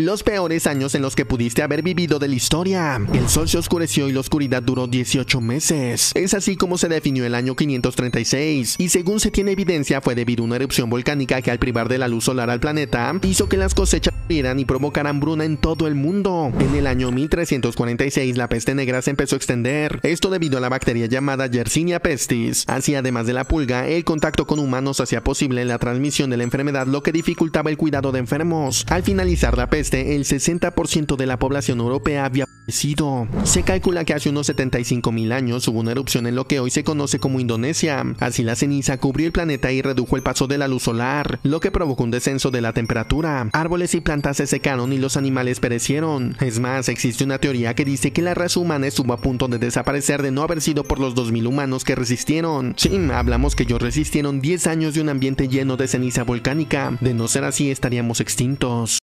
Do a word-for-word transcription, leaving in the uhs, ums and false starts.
Los peores años en los que pudiste haber vivido de la historia. El sol se oscureció y la oscuridad duró dieciocho meses. Es así como se definió el año quinientos treinta y seis, y según se tiene evidencia fue debido a una erupción volcánica que al privar de la luz solar al planeta, hizo que las cosechas murieran y provocaran hambruna en todo el mundo. En el año mil trescientos cuarenta y seis la peste negra se empezó a extender, esto debido a la bacteria llamada Yersinia pestis. Así, además de la pulga, el contacto con humanos hacía posible la transmisión de la enfermedad, lo que dificultaba el cuidado de enfermos. Al finalizar la peste, el sesenta por ciento de la población europea había fallecido. Se calcula que hace unos setenta y cinco mil años hubo una erupción en lo que hoy se conoce como Indonesia. Así, la ceniza cubrió el planeta y redujo el paso de la luz solar, lo que provocó un descenso de la temperatura. Árboles y plantas se secaron y los animales perecieron. Es más, existe una teoría que dice que la raza humana estuvo a punto de desaparecer de no haber sido por los dos mil humanos que resistieron. Sí, hablamos que ellos resistieron diez años de un ambiente lleno de ceniza volcánica. De no ser así, estaríamos extintos.